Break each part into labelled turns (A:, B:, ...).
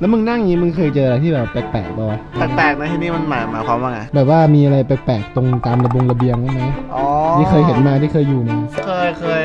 A: แล้วมึงนั่งอย่างนี้มึงเคยเจออะไรที่แบบแปลกๆป่าวะ
B: แปลกๆในที่นี่มันหมายความว่าไง
A: แบบว่ามีอะไรแปลกๆตรงตามระเบียงไหม
B: อ๋อ
A: ที่เคยเห็นมาที่เคยอยู่มา
B: เคย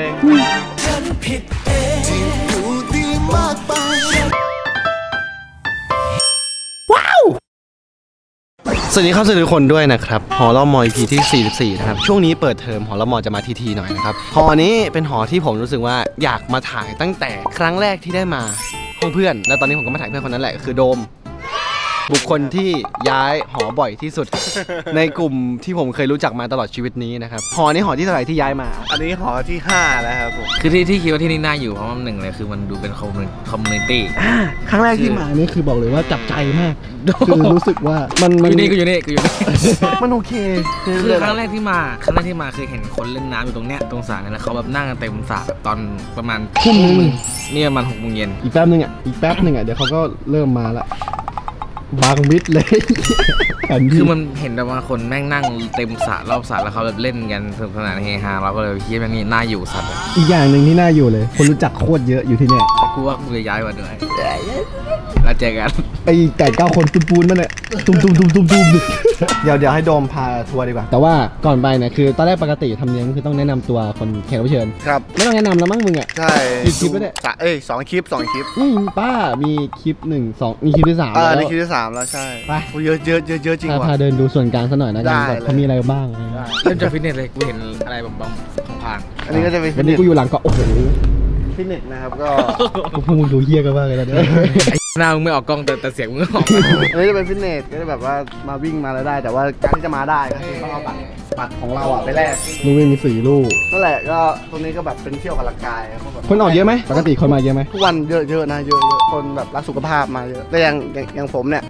B: ว้าวสวัสดีครับทุกคนด้วยนะครับหอรม.EPที่44นะครับช่วงนี้เปิดเทอมหอรม.จะมาทีหน่อยนะครับหอนี้เป็นหอที่ผมรู้สึกว่าอยากมาถ่ายตั้งแต่ครั้งแรกที่ได้มาห้องเพื่อนแล้วตอนนี้ผมก็มาถ่ายเพื่อนคนนั้นแหละคือโดมบุคคลที่ย้ายหอบ่อยที่สุด ในกลุ่มที่ผมเคยรู้จักมาตลอดชีวิตนี้นะครับหอนี้หอที่เท่าไหร่ที่ย้ายมาอันนี้หอที่5แล้วครับผม
C: คือที่คิดว่าที่นี่น่าอยู่เพราะว่าหนึ่งเลยคือมันดูเป็นคอมมูนิตี้
A: ครั้งแรกที่มานี่คือบอกเลยว่าจับใจมากคือรู้สึกว่ามัน
C: อยู่นี่
A: มันโอเค
C: คือครั้งแรกที่มาคือเห็นคนเล่นน้ำอยู่ตรงเนี้ยตรงสระแล้วเขาแบบนั่งกันเต็มสระตอนประมาณ
A: ทุ่มนึง
C: นี่ประมาณ6 โมงเย็น
A: อีกแป๊บนึงอ่ะเดี๋ยวเขาก็เริ่มมาละบางมิดเลย
C: คือมันเห็นแต่ว่าคนแม่งนั่งเต็มสระรอบสระแล้วเขาแบบเล่นกันสนุกสนานเฮฮาเราก็เลยคิดว่านี่น่าอยู่สัตว์
A: อีกอย่างหนึ่งที่น่าอยู่เลยคนรู้จักโคตรเยอะอยู่ที่เนี่ย
C: กูว่ากูจะย้ายมาด้วยแล้วเจอกัน
A: ไอ้ไก่9 คนปูนมันเนี่ยตุ้มเดี๋ยวให้โดมพาทัวร์ดีกว่าแต่ว่าก่อนไปเนี่ยคือตอนแรกปกติทำเนียมคือต้องแนะนำตัวคนแขกรับเชิญ
B: ครับ
A: ไม่ต้องแนะนำแล้วมั้งมึงอ่ะ
B: ใช่
A: คลิปไม่ได้
B: 2 คลิป
A: ป้ามีคลิป1 2มีคลิปที่3
B: แล้วคลิปที่3แล้วใช่ไปเยอะจริงว่ะ
A: พาเดินดูส่วนกลางซะหน่อยนะกันเขามีอะไรบ้าง
C: เริ่มจากฟิตเนสเลยกูเห็นอะไรบางผ่าน
B: อันนี้ก็จะเป็น
A: วันนี้กูอยู่หลังก็โอ้โห
B: ฟิตเนสนะครับก็
A: พวกมึงดูเฮี้ยกันมากเลยนะ
C: หน้ามึงไม่ออกกล้องแต่เสียงมึงออก
B: อันนี้จะเป็นฟิตเนสก็จะแบบว่ามาวิ่งมาแล้วได้แต่ว่าการที่จะมาได้ก็คือต้องเอาบัตรของเราอ่ะไปแลก
A: มึงไม่มี4 ลูก
B: นั่นแหละก็ตรงนี้ก็แบบเป็นเที่ยวกับร่างกาย
A: คนออกเยอะไหมปกติคนมาเยอะไหม
B: ทุกวันเยอะนะเยอะคนแบบรักสุขภาพมาเยอะแต่อย่างผมเนี่ย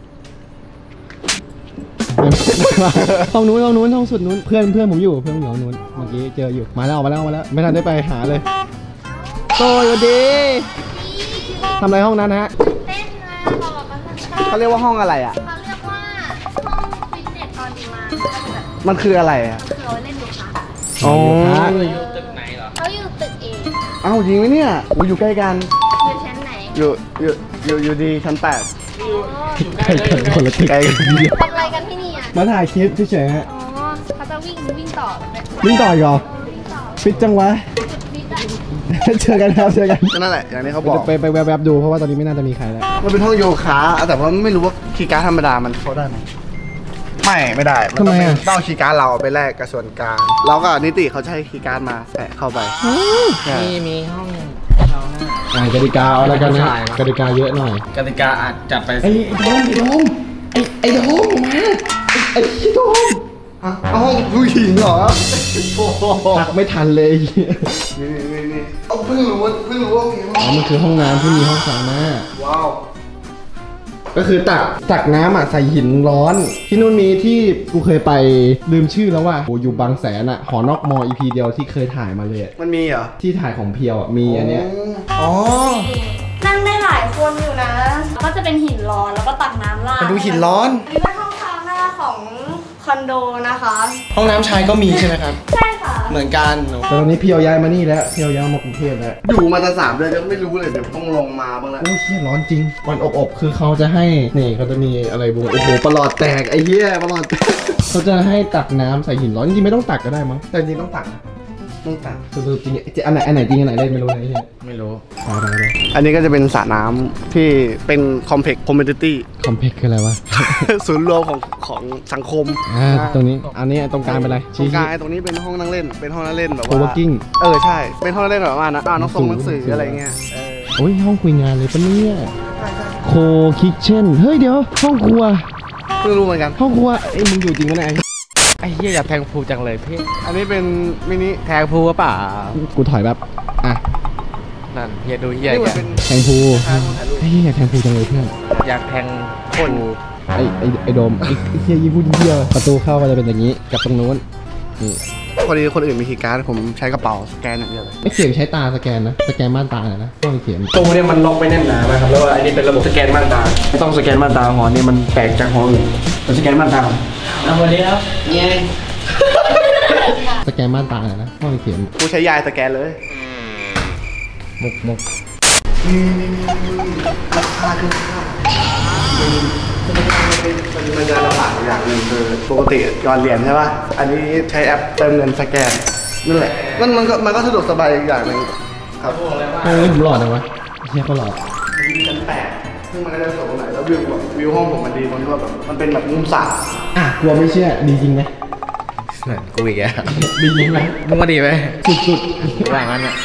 A: ห้องนู้นห้องสุดนู้นเพื่อนผมอยู่ห้องนู้นเมื่อกี้เจออยู่มาแล้วไม่ทันได้ไปหาเลยโตอยู่ดีทำอะไรห้องนั้นฮะ
B: เขาเรียกว่าห้องอะไรอ่ะ
D: เขาเรียกว่าห้องฟิตเนสตอนดีมา
B: มันคืออะไรอ่ะ
D: คือเราเล่นโยคะ
B: อ๋อ
C: อยู่ตึกไหนเหรอ
D: เขาอยู่ตึกเอง
B: เอ้าจริงไหมเนี่ยอยู่ใกล้กัน
D: อยู่ชั้นไหน
B: อยู่ดีชั้น8
A: ใกล้กันคนละตึก
D: ทำอะไรกันที่นี่อ่ะ
A: มาถ่ายคลิปเฉยๆฮะ
D: อ๋อเขาจะวิ่งต่อ
A: อีกเหรอฟิตจังวะเจอกัน
B: นั่นแหละอย่างนี้เขาบอก
A: ไปแวบๆดูเพราะว่าตอนนี้ไม่น่าจะมีใครแล้ว
B: มันเป็นห้องโยคะแต่ว่าไม่รู้ว่าคีย์การ์ดธรรมดามันเข้าได้ไหมไม่ได้
A: ทำไมอ่ะ
B: ต้องคีย์การ์ดเราไปแลกกับส่วนกลางเราก็นิติเขาใช้คีย์การ์ดมาแตะเข้าไป
C: มีห้อง
A: กติกาเอาแล้วกันนะกติกาเยอะหน่อย
C: กติกาอาจจับไป
A: ไอ้โดมมาไอ้โดม
B: ห้องผู้หญิงเหรอ
A: ทักไม่ทันเลย
B: นี่เพิ่งรู้ว่ามีห้อง
A: มันคือห้องน้ำที่มีห้องซาวน่า
B: ว้าว
A: ก็คือตักน้ำอ่ะใส่หินร้อนที่นู่นมีที่กูเคยไปลืมชื่อแล้วว่าอยู่บางแสนอ่ะหอนอกมอ EP เดียวที่เคยถ่ายมาเลย
B: มันมีเหรอ
A: ที่ถ่ายของเพียวอ่ะมีอันเนี้ย
B: อ๋อ
D: นั่งได้หลายคนอยู่นะก็จะเป็นหินร้อนแล้วก็ตักน้ำราด
B: มันดูหินร้อน
D: นี่เป็นห้องซาวน่าของคอนโดนะคะ
B: ห้องน้ำชายก็มีใช่ไหมครับ
D: ใช่ค่ะ
B: เหมือนกัน
A: แต่ตอนนี้เพียวย้ายมานี่แล้วเพียวย้ายมากรุงเทพแล้ว
B: อยู่มาตั้ง3 เดือนยังไม่รู้เลยเดี๋ยวต้องลงมาบ้างแล้ว
A: โอ้ยเหี้ยร้อนจริงวันอบคือเขาจะให้นี่เขาจะมีอะไรบุ้งโอ้โหประหลอดแตกไอ้เหี้ยประหลอดเขาจะให้ตักน้ำใส่หินร้อนจริงไม่ต้องตักก็ได้มั้ง
B: แต่จริงต้องตัก
A: คือจริงอันไหนจริงอันไหนเล่นไม่รู้นะ
C: ไม่รู้
B: อันนี้ก็จะเป็นสระน้ำที่เป็นคอมเพล็กซ์คอมมูนิตี้
A: คืออะไรวะ
B: ศูนย์รวมของสังคม
A: ตรงนี้อันนี้ตรงกลางเป็นอะไร
B: ตรงกลางตรงนี้เป็นห้องนั่งเล่นแบบว่า
A: working
B: ใช่เป็นห้องนั่งเล่นแบบว่าอ่านหนังสืออะไรเงี้ย
A: โอ้ยห้องคุยงานเลยปะเนี่ยโคคิทเช่นเฮ้ยเดี๋ยวห้องครัว
B: เพิ่งรู้เหมือนกัน
A: ห้องครัวไอ้มึงอยู่จริงไหม
C: ไอ้เหี้ยอยากแทงพูจังเลยพี่
B: อันนี้เป็นมินิ
C: แทงพูป่ะ
A: กูถอยแบบ
C: นั่นเฮียดูเฮีย
A: แทงพูไอ้เฮียอยากแทงพูจังเลยเพื่อน
C: อยากแทงคน
A: ไอ้โดมไอ้เฮียยี่พูดเฮียประตูเข้าก็จะเป็นอย่างนี้กับตรงนู้นนี่
B: พอดีคนอื่นมีคีย์การ์ดผมใช้กระเป๋าสแกนอย่างเดียวเลย
A: ไม่เขียนใช้ตาสแกนนะสแกนม่านตานะต้องเขียน
E: ตู้เนี่ยมันล็อกไม่แน่นหนานะครับแล้วอันนี้เป็นระบบสแกนม่านตาไม่ต้องสแกนม่านตาหอนี่มันแปลกจากหออื่นเราสแกนม่านตา
C: วันนี้ครับ
A: สแกนม่านตานะต้องเขียน
B: กูใช้ยายสแกนเลย
A: มุก
B: ราคามันจะลำบากอย่างหนึ่งคือปกติก่อนเรียนใช่ป่ะอันนี้ใช้แอปเติมเงินสแกนนั่นแหละมันก็สะดวกสบายอีกอย่างหนึ่งครับ
A: ผมหลอดนะวะเฮียเขาหลอด
B: มีชั้น8ซึ่งมันก็จะสวยตรงไหนแล้ววิวห้องผมมันดีมันก็แบบมันเป็นแบบมุมสระ
A: กลัวไม่เชื่อดีจริงไหม
C: กูอีกแล้ว
A: ดีจริงไหม
C: มึงมาดีไหม
A: สุด
C: ว่างั้นอ่ะ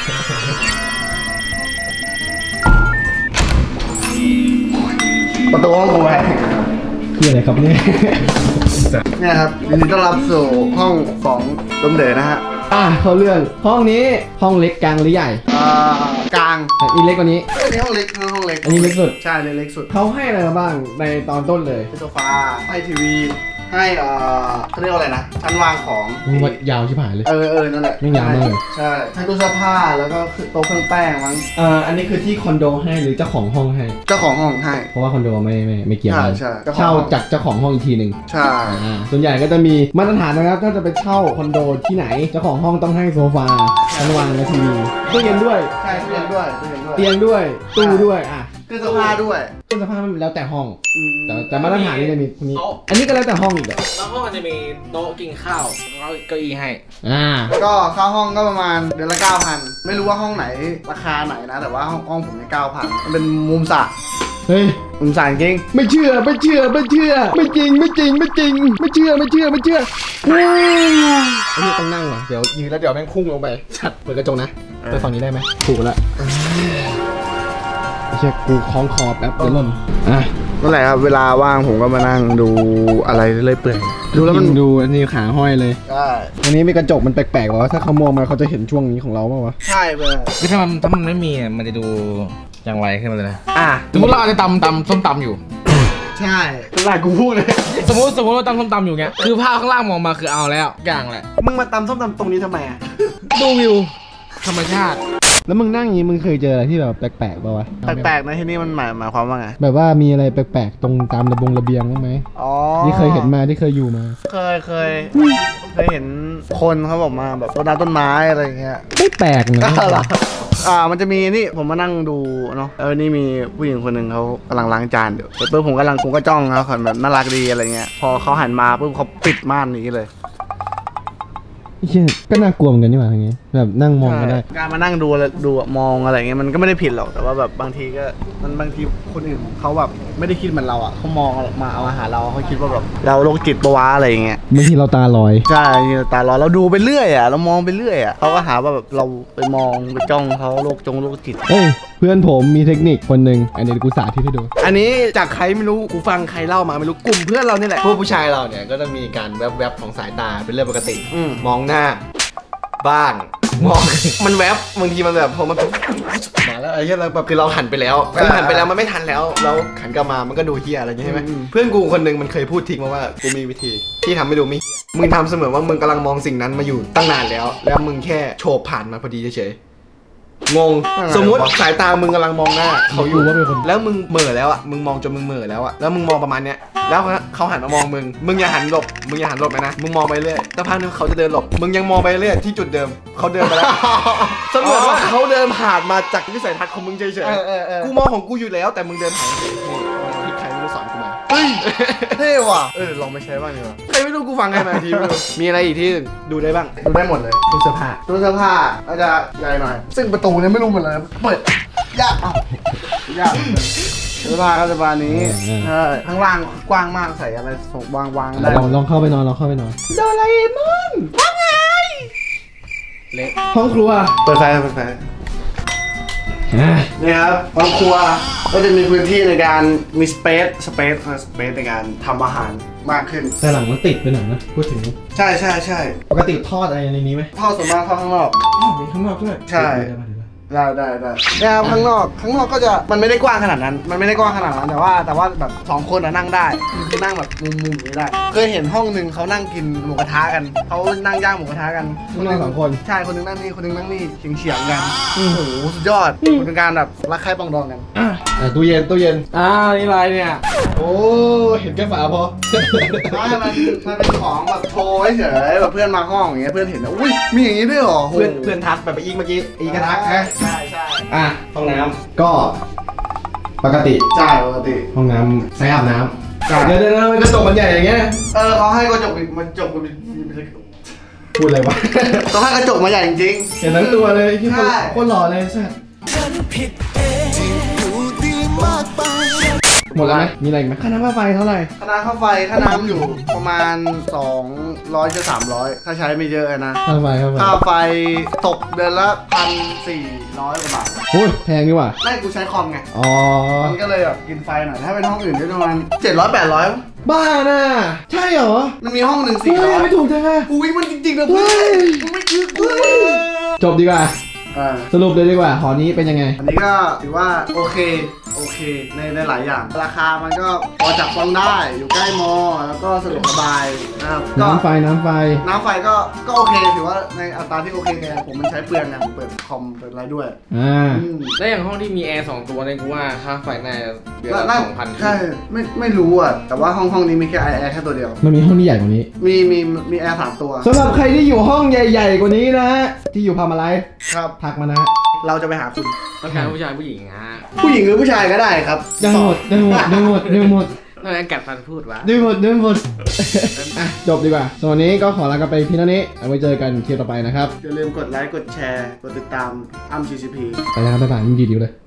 B: ประตูห้องกูแหว
A: ๆคืออะไรครับเนี่ย
B: เนี่ยครับยินดีต้อนรับสู่ห้องของดมเด๋นะฮะ
A: เขาเรื่องห้องนี้ห้องเล็กกลางหรือใหญ่
B: กลาง
A: อีเล็กกว่านี้
B: อันนี้ห้องเล็กคือห้องเล็ก
A: อันนี้เล็กสุด
B: ใช่เล็กสุด
A: เขาให้อะไรมาบ้างในตอนต้นเลย
B: ให้โซฟาให้ทีวีให้เขาเรียกว่าอะไรนะชั้นวางของ
A: มึงว่ายาวชิบหายเลย
B: นั่นแหละ
A: ไม่ยาวมากเลย
B: ใช่ให้ตู้เสื้อผ้าแล้วก็โต๊ะเครื่องแป้งมั้ง
A: อันนี้คือที่คอนโดให้หรือเจ้าของห้องให้
B: เจ้าของห้องให้
A: เพราะว่าคอนโดไม่เกี่ยวกัน
B: ใช่
A: เช่าจากเจ้าของห้องอีกทีหนึ่ง
B: ใช่
A: ส่วนใหญ่ก็จะมีมาตรฐานนะครับถ้าจะไปเช่าคอนโดที่ไหนเจ้าของห้องต้องให้โซฟาชั้นวางและทีวีตู้เย็นด้วย
B: ใช่ตู้เย็นด้วย
A: เตียงด้วยตู้ด้วย
B: เครื่องเสื้อผ้าด้วย
A: เครื่องซักผ้ามันแล้วแต่ห้อง
B: อืม
A: แต่มาตรฐานนี่จะมีพวกนี้ อันนี้ก็แล้วแต่ห้องอีกแหละ
C: แล้วห้องมันจะมีโต๊ะกินข้าวแล้วก็เก้าอี้ให้
B: ก็ค่าห้องก็ประมาณเดือนละ 9,000 ไม่รู้ว่าห้องไหนราคาไหนนะแต่ว่าห้องผมเนี่ย 9,000 มันเป็นมุมสระ
A: เฮ้ย
B: มุมสระจริง
A: ไม่เชื่อไม่จริงไม่เชื่อไม่เชื่อไอ้นี่ต้องนั่งว่ะเดี๋ยวยืนแล้วเดี๋ยวแม่งพุ่งลงไปชัดเปิดกระจกนะไปฝั่งนี้ได้ไหมถูกแล้วไอ้เชี่ยกูคล้องคอแป๊บเดี๋ยวหล่น
B: นั่นแหละครับเวลาว่างผมก็มานั่งดูอะไรเลยเปื่อยดูแล้วมัน
A: ดูอันนี้ขาห้อยเลย
B: ใช่
A: อันนี้มีกระจกมันแปลกๆวะถ้าเขามองมาเขาจะเห็นช่วงนี้ของเราป่าวะ
B: ใช่เปื่อย
C: คือถ้ามันไม่มีอ่ะมันจะดูอย่างไรขึ้นมาเลยนะสมมติเราอาจจะตำส้มตำอยู่
B: ใช่นั่นแหละกูพูดเลย
C: สมมติเราตำส้มตำอยู่เงี้ยคือภาพข้างล่างมองมาคือเอาแล้วอย่างแหละ
B: มึงมาตำส้มตำตรงนี้ทำไมอ่ะ
C: ดูวิวธรรมชาติ
A: แล้วมึงนั่งอย่างนี้มึงเคยเจออะไรที่แบบแปลกๆป่าวะ
B: แปลกๆนะที่นี่มันหมายความว่าไง
A: แบบว่ามีอะไรแปลกๆตรงตามระเบียงบ้างไหม
B: อ๋อ
A: ที่เคยเห็นมาที่เคยอยู่มา
B: เคยเห็นคนเขาบอกมาแบบต้นไม้อะไรอย่างเงี้ย
A: ไม่แปลกนะ
B: มันจะมีนี่ผมมานั่งดูเนาะนี่มีผู้หญิงคนหนึ่งเขากำลังล้างจานอยู่แต่ปุ๊บผมก็จ้องเขาเขาแบบน่ารักดีอะไรเงี้ยพอเขาหันมาปุ๊บเขาปิดม่านหนีเลย
A: เชี่ยก็น่ากลัวเหมือนกันนี่หว่าอย่างเงี้ยแบบนั่งมองก็ได้
B: การมานั่งดูมองอะไรเงี้ยมันก็ไม่ได้ผิดหรอกแต่ว่าแบบบางทีคนอื่นเขาแบบไม่ได้คิดเหมือนเราอ่ะเขามองมาเอาอาหารเราเขาคิดว่าแบบเราโรคจิตปะวะอะไรเงี้ย
A: บางทีเราตาลอย
B: ใช่ตาเราดูไปเรื่อยอ่ะเรามองไปเรื่อยอ่ะเขาก็หาว่าแบบเราไปมองไปจ้องเขาโรคจิต
A: เอ้ยเพื่อนผมมีเทคนิคคนหนึ่งอันนี้กูสาธิตให้ดู
B: อันนี้จากใครไม่รู้กูฟังใครเล่ามาไม่รู้กลุ่มเพื่อนเรานี่แหละพวกผู้ชายเราเนี่ยก็จะมีการแวบๆของสายตาเป็นเรื่องปกติมองหน้าบ้างมอง มันแวบบางทีมันแบบพอมันมาแล้วไอ้เหี้ยเราแบบคือเราหันไปแล้วมันไม่ทันแล้วเราหันกลับมามันก็ดูเฮียอะไรอย่างเงี้ยใช่ไหมเพื่อนกูคนหนึ่งมันเคยพูดทิ้งมาว่ากูมีวิธีที่ทำให้ดูไม่เหี้ยมึงทำเสมอว่ามึงกำลังมองสิ่งนั้นมาอยู่ตั้งนานแล้วมึงแค่โฉบผ่านมาพอดีเฉยงงสมมุติสายตามึงกำลังมองหน้าเขาอยู่แล้วมึงเหม่อแล้วอ่ะมึงมองจนมึงเหม่อแล้วอ่ะแล้วมึงมองประมาณเนี้ยแล้วเขาหันมามองมึงอย่าหันหลบนะมึงมองไปเรื่อยสักพักนึงเขาจะเดินหลบมึงยังมองไปเรื่อยที่จุดเดิมเขาเดินไปแล้วเสมือนว่าเขาเดินผ่านมาจากวิสัยทัศน์ของมึงเฉยๆกูมองของกูอยู่แล้วแต่มึงเดินผ่านเฉยๆนี่ใครไม่รู้สอนกูมาเฮ้ยเท่ว่ะลองไปใช้บ้างดีกว่าใครไม่รู้กูฟังใครมาทีไม่รู้มีอะไรอีกที่ดูได้บ้างดูได้หมดเลยตู้เสื้อผ้าก็จะใหญ่หน่อยซึ่งประตูเนี่ยไม่รู้เหมือนเลยเปิดยากเสื้อผ้าก็จะประมาณนี้ข้างล่างกว้างมากใส่อะไรวางได้
A: ลองเข้าไปนอนโดราเอมอนว่าไงเล็กห้องครัว
B: เปิดไฟนี่ครับห้องครัวก็จะมีพื้นที่ในการมีสเปซในการทำอาหารมากขึ้น
A: แต่หลังมันติดไปหน่อยนะพูดถึง
B: ใช่
A: ปกติทอดอะไรในนี้ไหม
B: ทอดส่วนมากทอดข้างนอก
A: มีข้างนอกด้วย
B: ใช่ได้นะครับข้างนอกก็จะมันไม่ได้กว้างขนาดนั้นแต่ว่าแบบ2คนนั่งได้คือนั่งแบบมุมอย่างนี้ได้เคยเห็นห้องนึงเขานั่งกินหมูกระทะกันเขานั่งย่างหมูกระทะกัน
A: นั่ง2 คน
B: ใช่คนนึงนั่งนี่คนนึงนั่งนี่เฉียงกันโอ้โหสุดยอดเป็นการแบบรักใคร่ปองดองกัน
A: ตู้เย็น
C: นี่อะไรเนี่ย
A: โอ้เห็นแค่ฝาพอ
B: มันเป็นของแบบโชว์เฉยแบบเพื่อนมาห้องอย่างเงี้ยเพื่อนเห็นนะอุ้ยมีอย่างนี้ด้วยหรอ
A: เพื่อนทักแบบอีกเมื่อกี้อีกกระทัก
B: ใช่
A: ห้องน้ำก็
B: ปกติ
E: ใช่ปกติ
B: ห้องน้ำใช้อาบน้
E: ใช่
B: ำเดี๋ยวกระจกมันใหญ่อย่างเงี้ย
E: เขาให้กระจกมันจกมัน
B: พูดอะไรวะ
E: ต้องให้กระจกมาใหญ่จริง
B: เห็นทั้งตัวเลยที่
E: ใช่
B: โคตรหล่อเลยสัสหมดแล้วไหมมีอะไรอีกไหมค่าน้ำค่าไฟเท่าไหร่
E: ๆค่าน้ำค่าไฟค่าน้ำอยู่ประมาณ200 จะ 300ถ้าใช้ไม่เยอะนะ
B: ค่าไฟ
E: ค่าไฟตกเดือนละ1,400 กว่าบาท
B: โอ้ยแพงดีว่ะ
E: ไม่กูใช้คอมไง
B: อ๋อ
E: มันก็เลยแบบกินไฟหน่อยถ้าเป็นห้องอื่นก็ประมาณ700-800
B: บ้าน่ะใช่เหรอ
E: มันมีห้องหนึ่ง
B: เฮ้ยไม่
E: 400
B: ถูกจังอะ
E: อุ้ยมันจริงๆนะเพื่อนมึงไม่คิดกูเลย
B: จบดีกว่า
E: อ่า
B: สรุปเลยดีกว่า หอนี้เป็นยังไง
E: อันนี้ก็ถือว่าโอเคในหลายอย่าง ราคามันก็พอจับต้องได้อยู่ใกล้มอแล้วก็สะดวกสบายนะครับก็
B: น้ำไฟ
E: น้ำไฟก็โอเคถือว่าในอัตราที่โอเคไงผมมันใช้เปลืองไงผมเปิดคอมเปิดอะไรด้วย
B: อ่า
C: แล้วอย่างห้องที่มีแอร์2 ตัวเนี่ยกูว่าค่าไฟน่าจะเดือนละ 2,000
E: ใช่ไม่รู้อ่ะแต่ว่าห้องนี้มีแค่แอร์แค่ตัวเดียว
B: มันมีห้องที่ใหญ่กว่านี้
E: มีแอร์3 ตัว
B: สำหรับใครที่อยู่ห้องใหญ่ๆกว่านี้นะฮะที่อยู่พามาไลฟ์
E: ครับ
B: ทักมานะฮะ
E: เราจะไปหาคุณ
C: ต้องการผู้ชายผู้หญิงฮะ
E: ผู้หญิงหรือผู้ชายก็ได้ครับ
B: ได้หมด
C: ต้องการกัดฟันพูดวะ
B: อ่ะจบดีกว่าส่วนวันนี้ก็ขอลากันไปพี่เท่านี้เอาไว้เจอกันคลิปต่อไปนะครับ
E: อย่าลืมกดไลค์กดแชร์กดติดตามอ้ำ CCP
B: ไปแล้วบ๊ายบายยินดีๆเลย